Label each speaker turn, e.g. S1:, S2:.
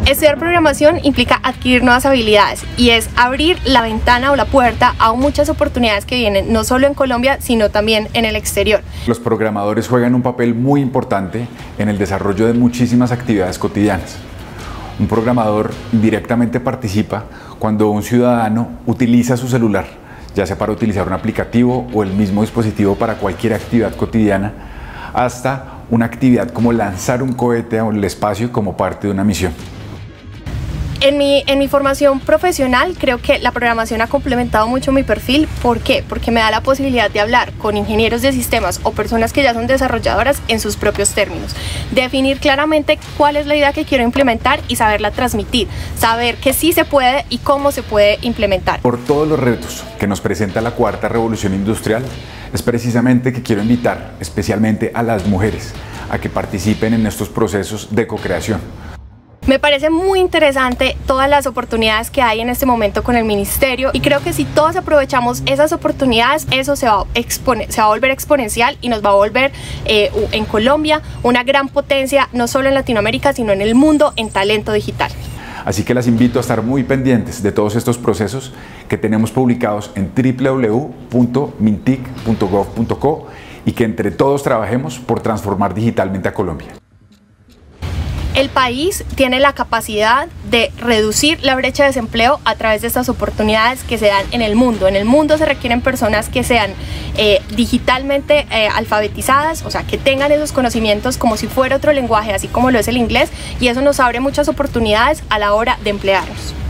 S1: Estudiar programación implica adquirir nuevas habilidades y es abrir la ventana o la puerta a muchas oportunidades que vienen no solo en Colombia, sino también en el exterior.
S2: Los programadores juegan un papel muy importante en el desarrollo de muchísimas actividades cotidianas. Un programador directamente participa cuando un ciudadano utiliza su celular, ya sea para utilizar un aplicativo o el mismo dispositivo para cualquier actividad cotidiana, hasta una actividad como lanzar un cohete al espacio como parte de una misión.
S1: En mi formación profesional creo que la programación ha complementado mucho mi perfil. ¿Por qué? Porque me da la posibilidad de hablar con ingenieros de sistemas o personas que ya son desarrolladoras en sus propios términos. Definir claramente cuál es la idea que quiero implementar y saberla transmitir. Saber que sí se puede y cómo se puede implementar.
S2: Por todos los retos que nos presenta la cuarta revolución industrial, es precisamente que quiero invitar especialmente a las mujeres a que participen en estos procesos de co-creación.
S1: Me parece muy interesante todas las oportunidades que hay en este momento con el ministerio y creo que si todos aprovechamos esas oportunidades, eso se va a volver exponencial y nos va a volver en Colombia una gran potencia, no solo en Latinoamérica, sino en el mundo en talento digital.
S2: Así que las invito a estar muy pendientes de todos estos procesos que tenemos publicados en www.mintic.gov.co y que entre todos trabajemos por transformar digitalmente a Colombia.
S1: El país tiene la capacidad de reducir la brecha de desempleo a través de estas oportunidades que se dan en el mundo. En el mundo se requieren personas que sean digitalmente alfabetizadas, o sea, que tengan esos conocimientos como si fuera otro lenguaje, así como lo es el inglés, y eso nos abre muchas oportunidades a la hora de emplearnos.